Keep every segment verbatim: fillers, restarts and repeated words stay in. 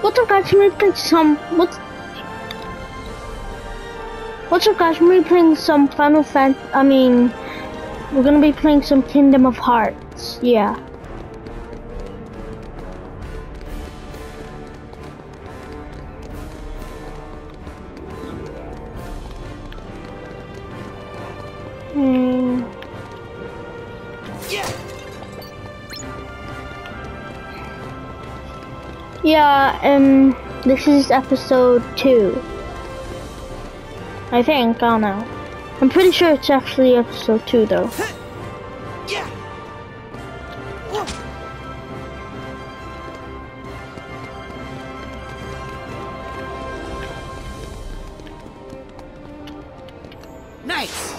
What's up, guys? We're playing some. What's What's up, guys? We're playing some Final Fantasy. I mean, we're gonna be playing some Kingdom of Hearts. Yeah. Hmm. Yeah. Yeah. Um. This is episode two. I think. I don't know. I'm pretty sure it's actually episode two, though. Yeah. Nice.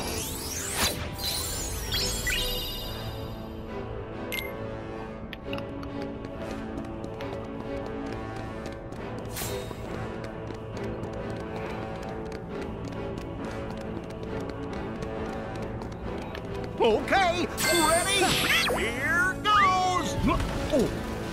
Okay, ready? Here goes! Oh.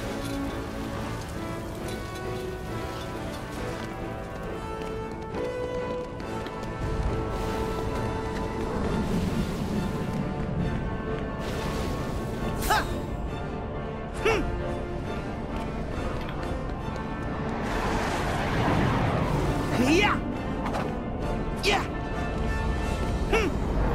Ha. Hmm. Yeah. Yeah. Hmm.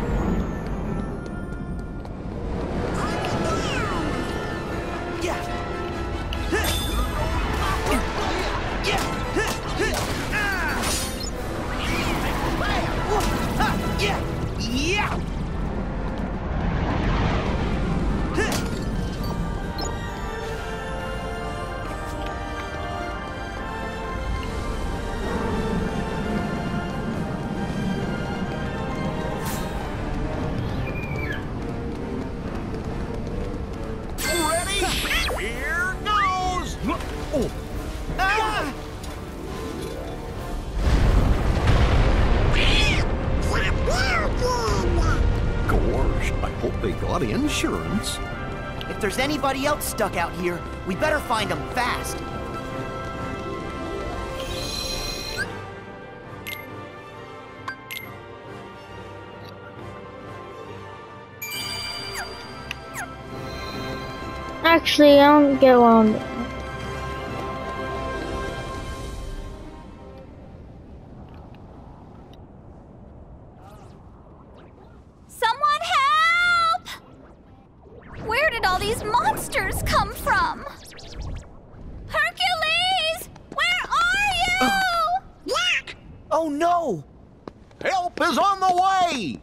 Here goes! Oh. Ah. Gosh, I hope they got insurance. If there's anybody else stuck out here, we better find them fast. Actually, I don't get on. Someone help! Where did all these monsters come from? Hercules! Where are you? What? Oh no! Help is on the way!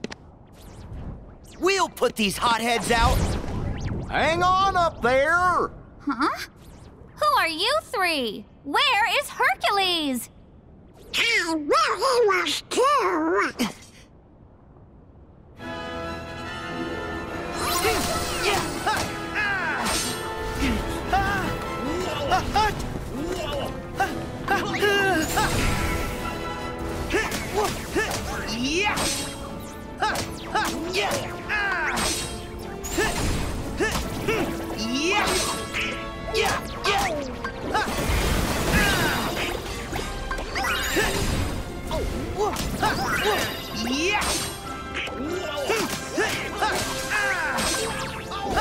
We'll put these hotheads out. Hang on up there! Huh? Who are you three? Where is Hercules? I really was too. Yeah. Ha. Ah. Ah. Ah. Ah. Ah. Yeah. Ha. Ha. Yeah. Ah. Yeah. Yeah. Yeah. Ha. Ah. Oh. Ha. Yeah. Ha. Ah.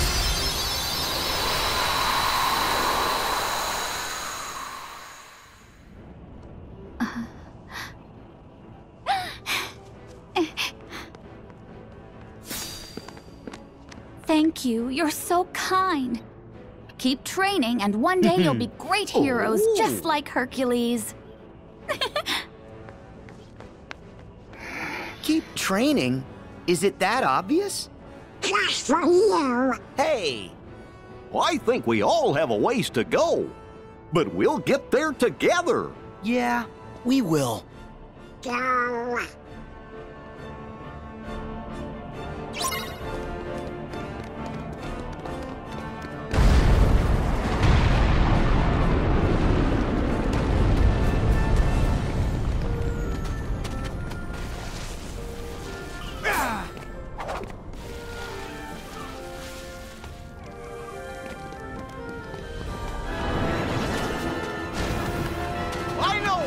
Thank you. You're so kind. Keep training, and one day you'll be great heroes, Oh. just like Hercules. Keep training? Is it that obvious? Just for you. Hey! I think we all have a ways to go, but we'll get there together. Yeah, we will. Go.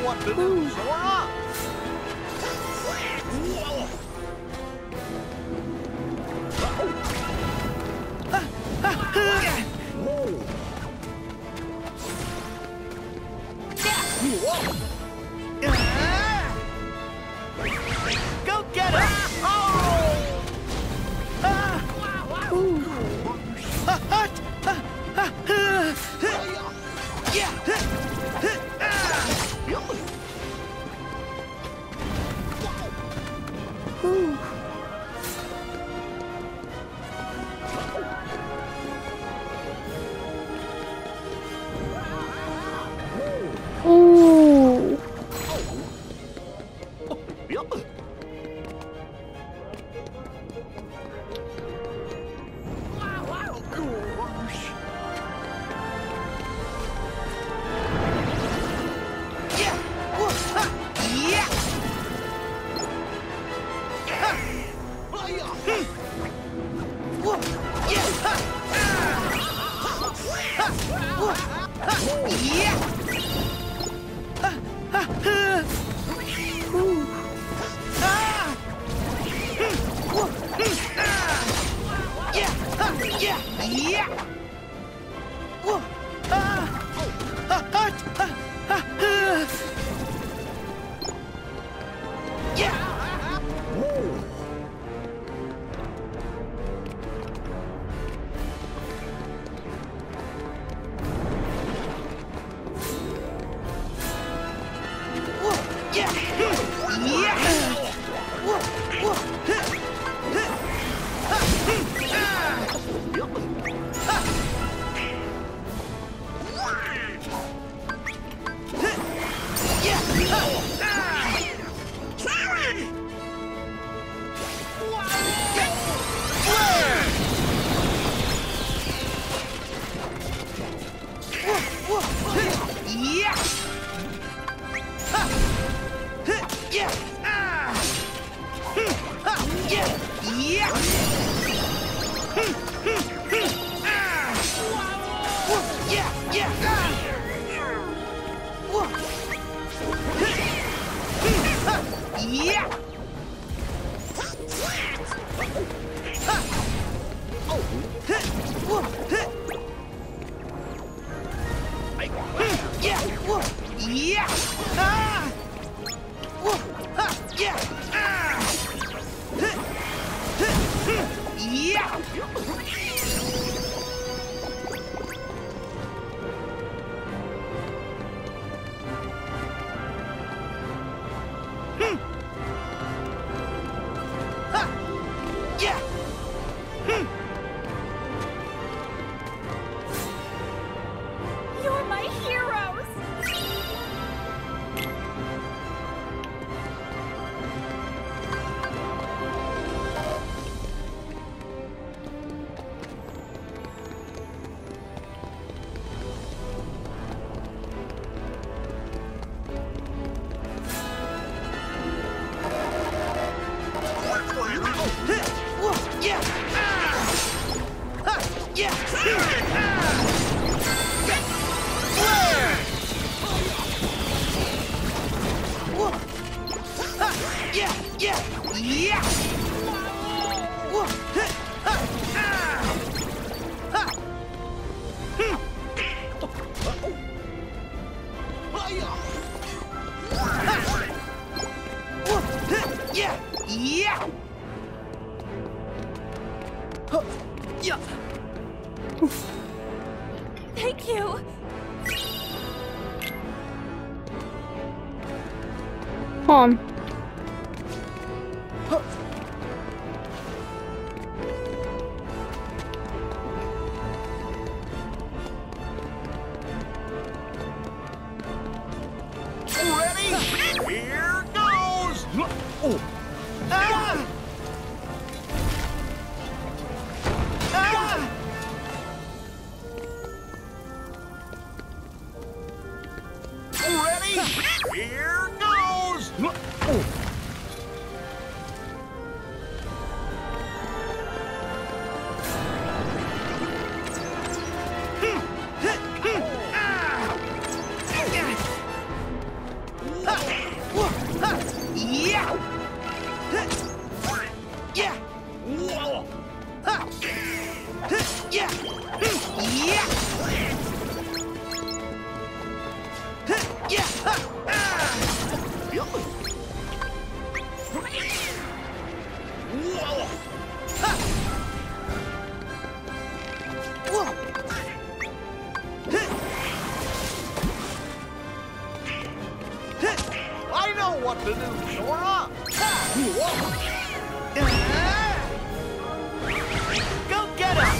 what to do, Sora. Go get him! Ooh. Yep. You're my heroes! Thank you. Hold on. Ready? Here goes! Oh. Ah! Ah! Ready? Here goes! Oh. Yeah. I know what to do, Sora. Go get him.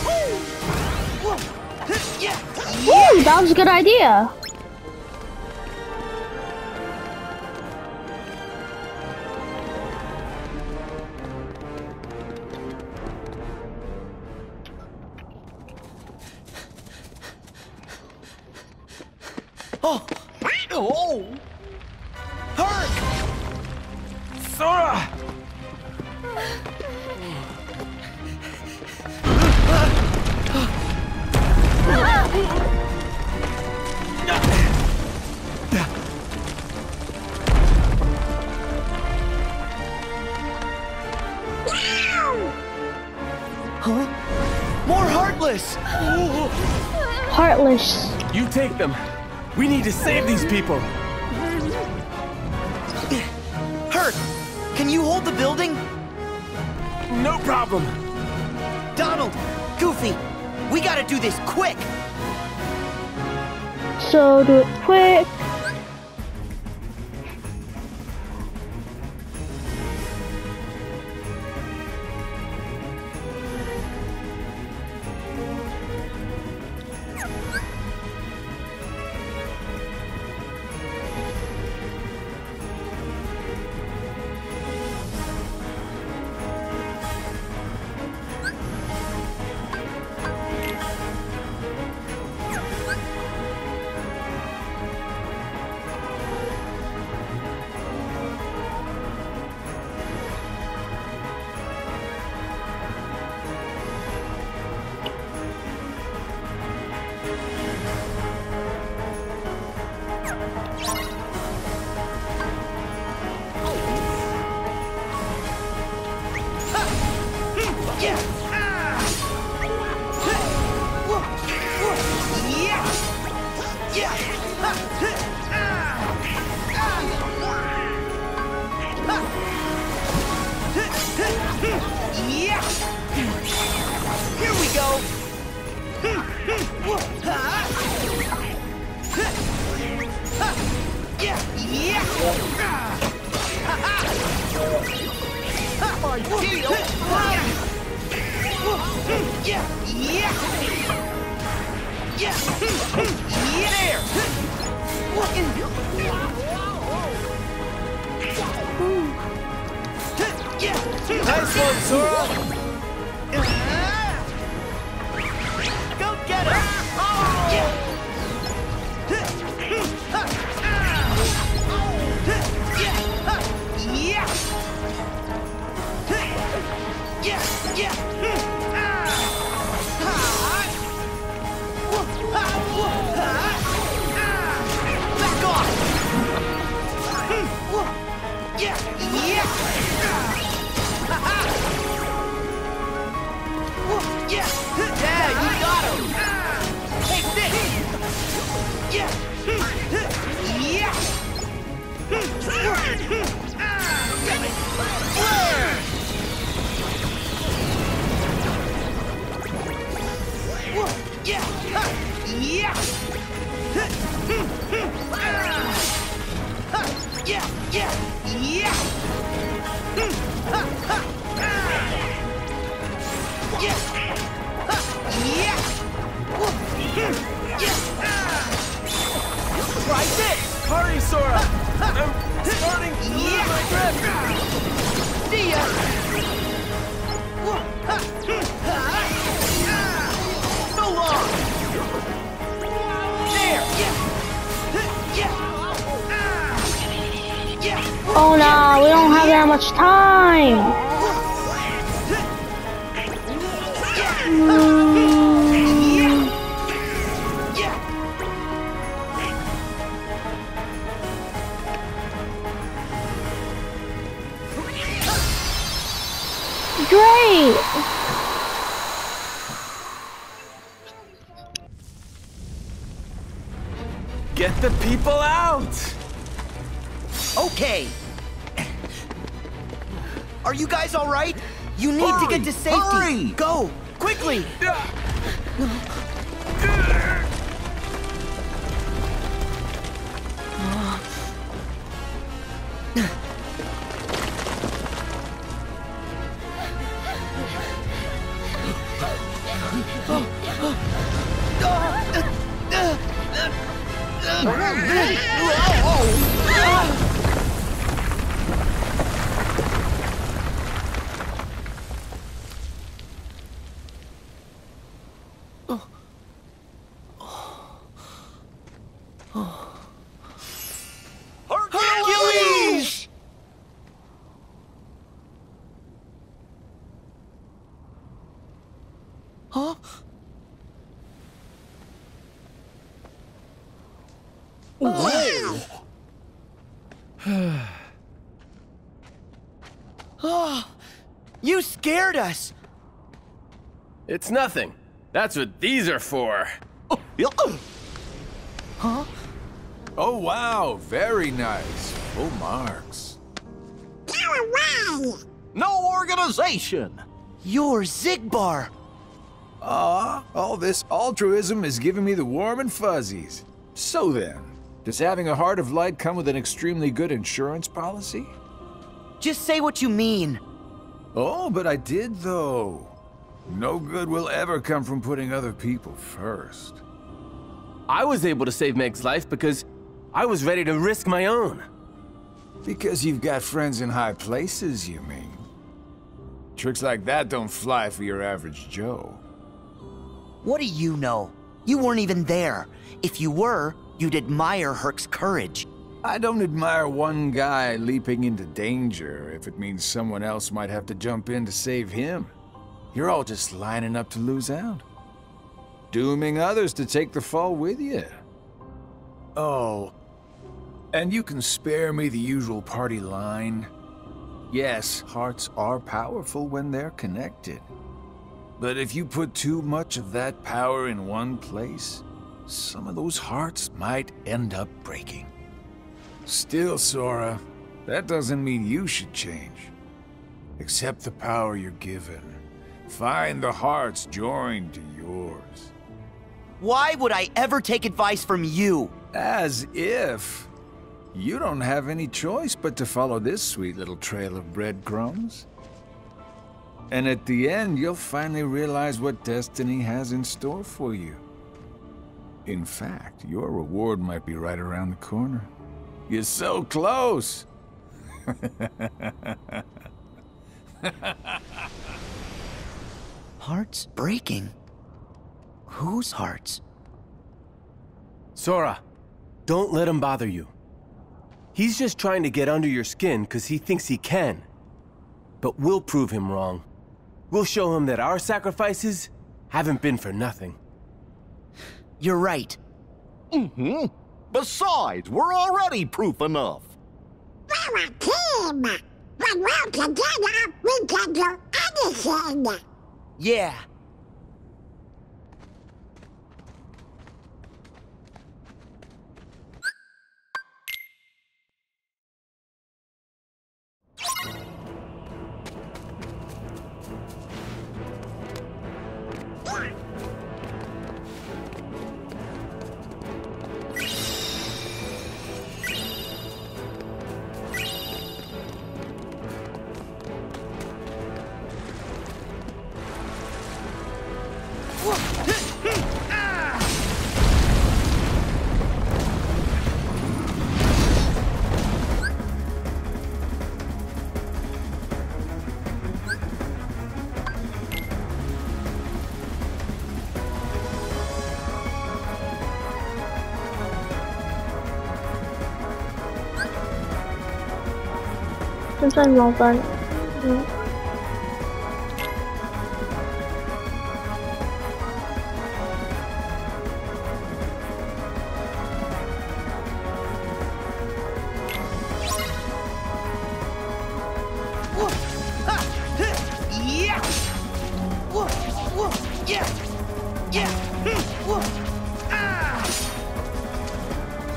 Yeah. Ooh, that was a good idea. Oh. Oh. Herc. Sora! Huh? More Heartless. Heartless. You take them. We need to save these people. Herc, can you hold the building? No problem. Donald, Goofy, we gotta do this quick. So do it quick. Here we go. Yeah, yeah. My deal. Yeah, yeah. Yeah. Yeah. There. Looking. Yeah. Nice one, Sora! Go get him. Yeah. Yeah. Yeah. Yeah. Back off. Yeah. Yeah. Yeah. Yeah, you got him. Take this. Yeah. Yeah. Yeah. Yeah. Yeah. Yeah. Yeah. Yeah. Yeah. Try this. Hurry, Sora! I'm starting to lose Yeah. my grip! See ya. So long. There. Yeah. Yeah. Yeah. Oh no, we don't have that much time. Great. Get the people out! Okay. Are you guys all right? You need Hurry, to get to safety. hurry! Go, quickly. Hercules! Huh? Oh, you scared us. It's nothing. That's what these are for. Huh? Oh, wow. Very nice. Full marks. Go away! No organization! You're Xigbar. Ah, all this altruism is giving me the warm and fuzzies. So then, does having a heart of light come with an extremely good insurance policy? Just say what you mean. Oh, but I did, though. No good will ever come from putting other people first. I was able to save Meg's life because I was ready to risk my own. Because you've got friends in high places, you mean? Tricks like that don't fly for your average Joe. What do you know? You weren't even there. If you were, you'd admire Herc's courage. I don't admire one guy leaping into danger if it means someone else might have to jump in to save him. You're all just lining up to lose out. Dooming others to take the fall with you. Oh, and you can spare me the usual party line. Yes, hearts are powerful when they're connected. But if you put too much of that power in one place, some of those hearts might end up breaking. Still, Sora, that doesn't mean you should change. Accept the power you're given. Find the hearts joined to yours. Why would I ever take advice from you? As if. You don't have any choice but to follow this sweet little trail of breadcrumbs. And at the end, you'll finally realize what destiny has in store for you. In fact, your reward might be right around the corner. You're so close! Hearts breaking? Whose hearts? Sora, don't let him bother you. He's just trying to get under your skin because he thinks he can. But we'll prove him wrong. We'll show him that our sacrifices haven't been for nothing. You're right. Mm-hmm. Besides, we're already proof enough. We're a team! When we're together, we can do anything! Yeah. Sometimes I'll run. Mm. Yeah. Yeah. Yeah. Ah.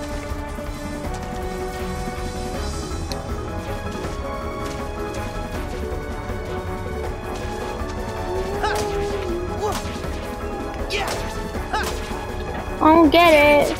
Go get it.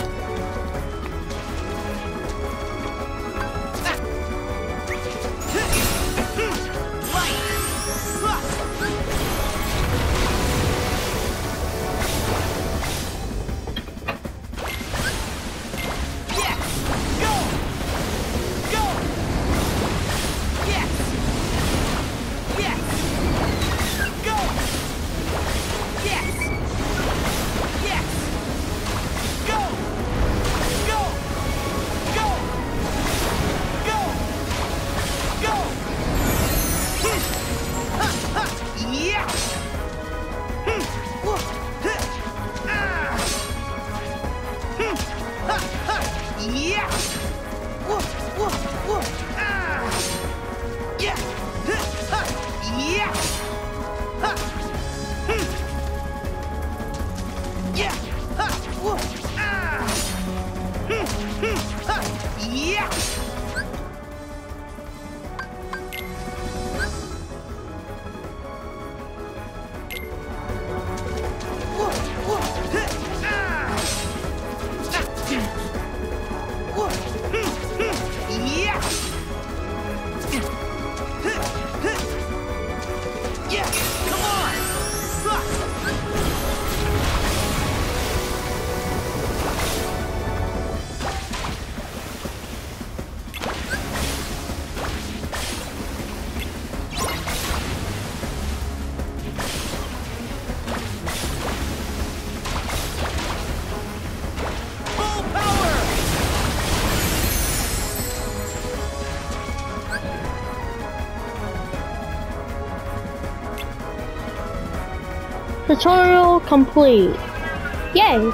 Tutorial complete. Yay!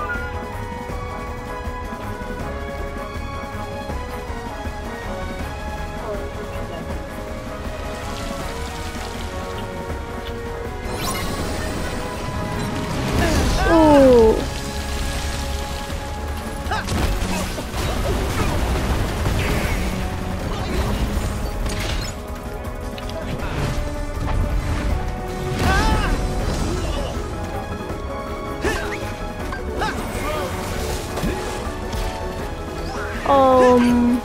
Ooh. Um.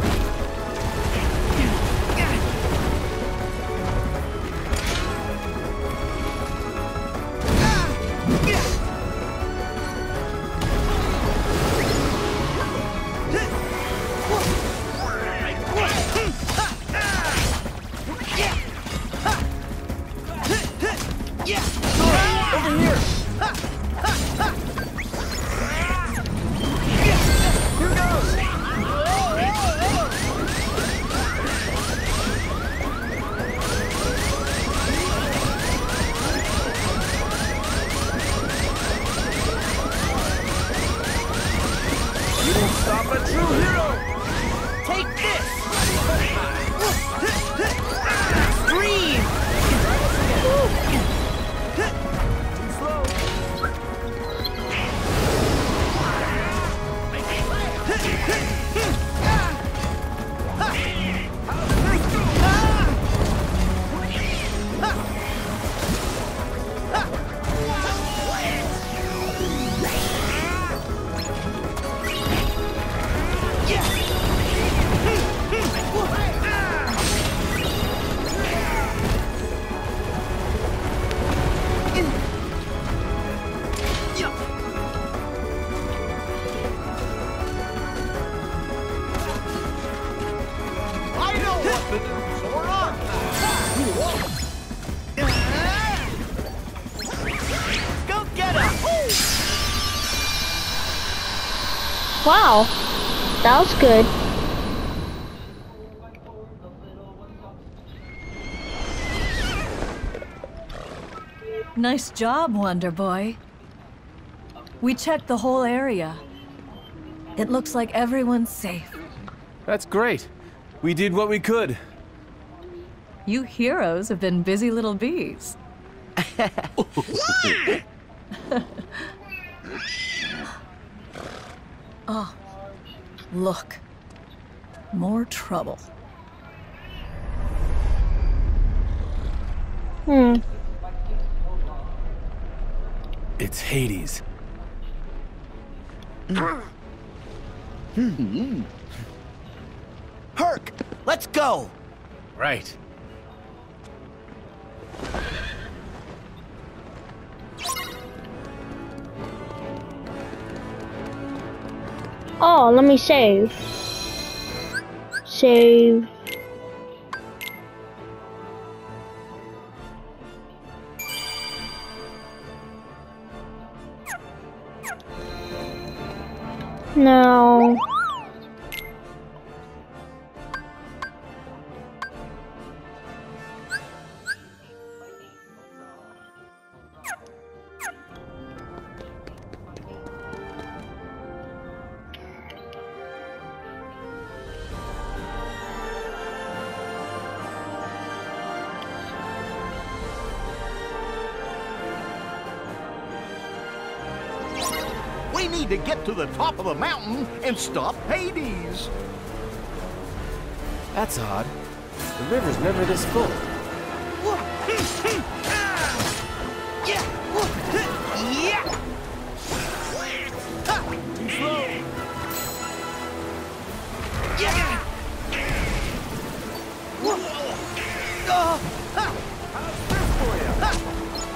Wow, that was good. Nice job, Wonder Boy. We checked the whole area. It looks like everyone's safe. That's great. We did what we could. You heroes have been busy little bees. Oh, look. More trouble. Hmm. It's Hades. Hmm. Herc, let's go. Right. Oh, let me save. Save. No. We need to get to the top of the mountain and stop Hades. That's odd. The river's never this full. Too slow. How's this for you?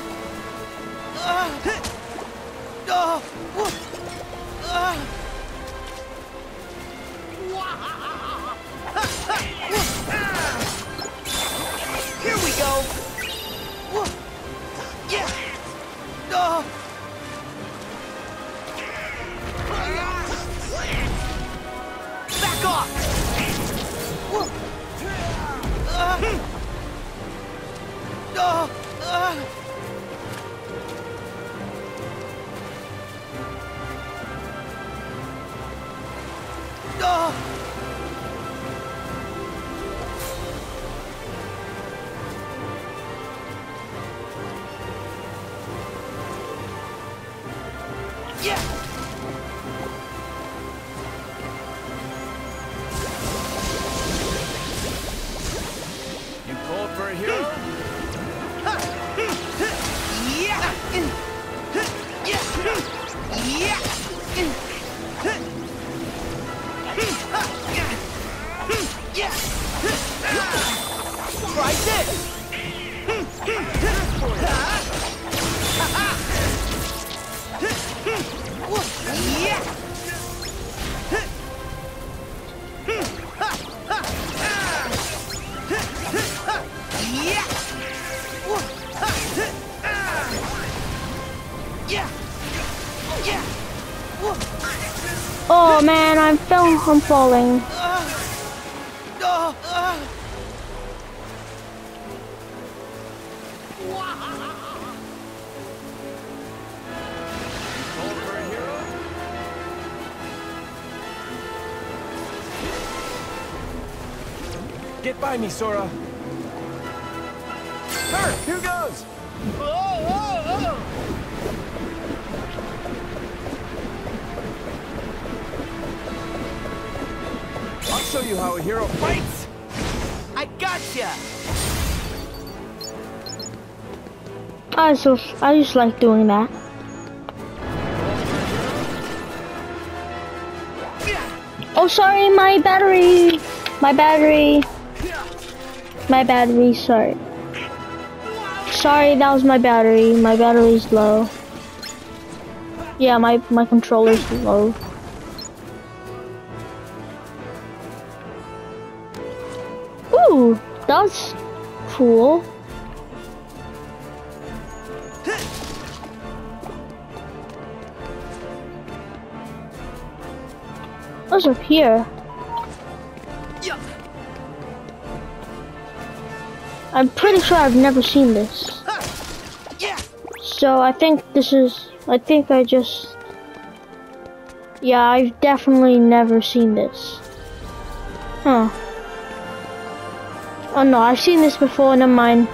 Here we go. Yeah. Oh. Back off. Uh. Uh. Uh. Oh. Yeah. You called for a hero? Yeah. Yeah. Yeah. Try this. Yeah. Oh man, I'm falling. I'm falling. Get by me, Sora. Herc, here goes. I'll show you how a hero fights. I gotcha. I just, I just like doing that. Oh, sorry, my battery. My battery. My battery, sorry. Sorry, that was my battery. My battery's low. Yeah, my, my controller's low. Ooh, that's cool. What's up here? I'm pretty sure I've never seen this. So I think this is, I think I just, yeah, I've definitely never seen this. Huh. Oh no, I've seen this before, never mind.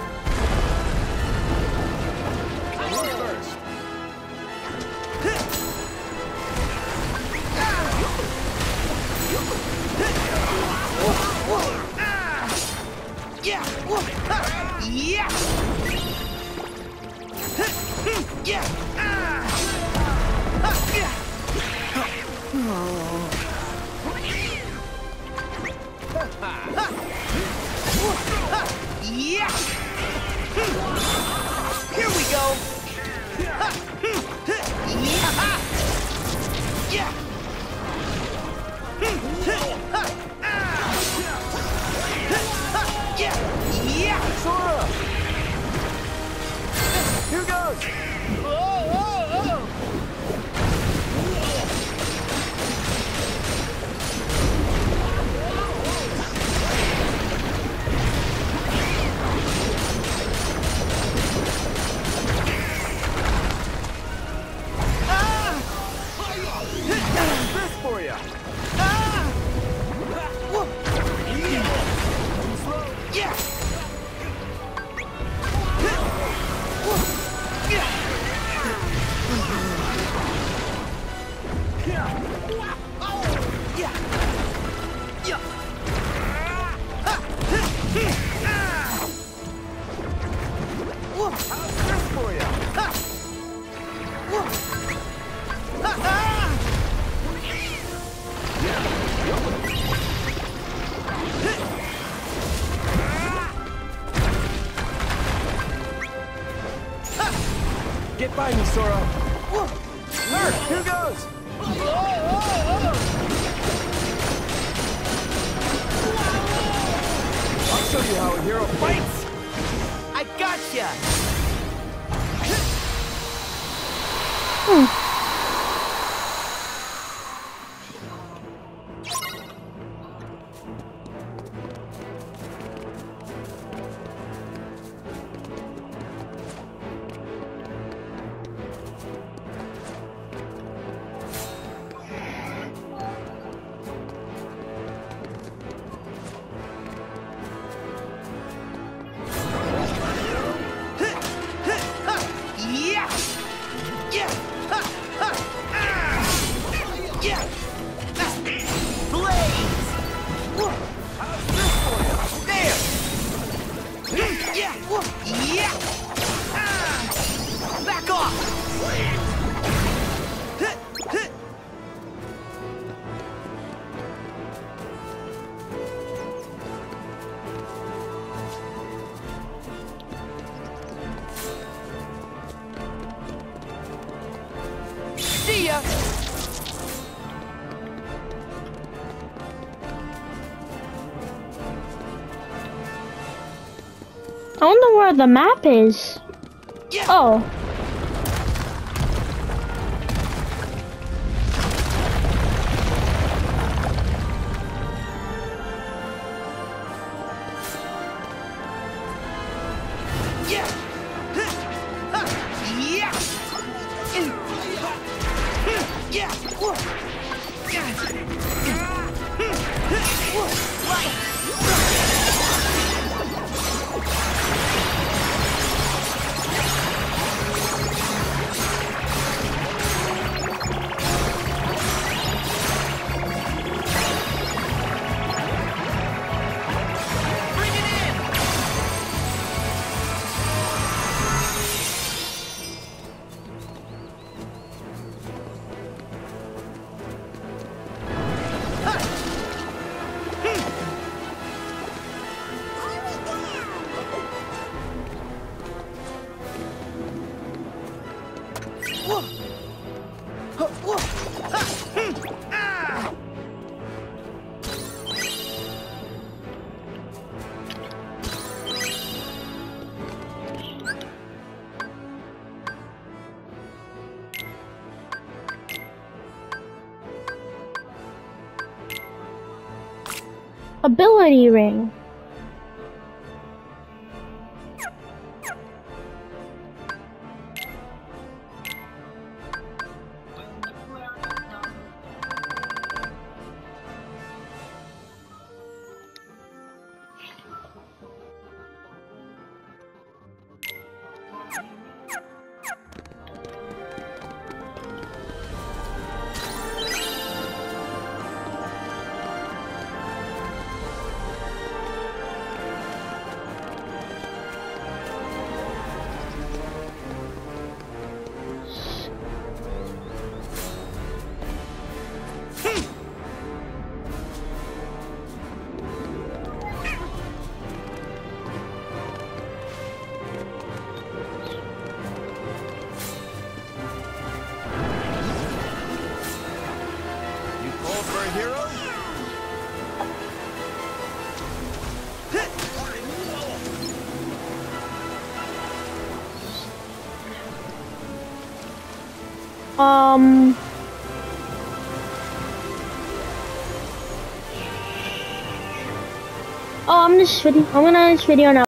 get by me, Sora. Hurt, here goes. I'll show you how a hero fights. I gotcha. Hmm. See ya! I wonder where the map is. Yeah. Oh. Yeah. Ability ring. Um. Oh, I'm just video. I'm gonna end this video now.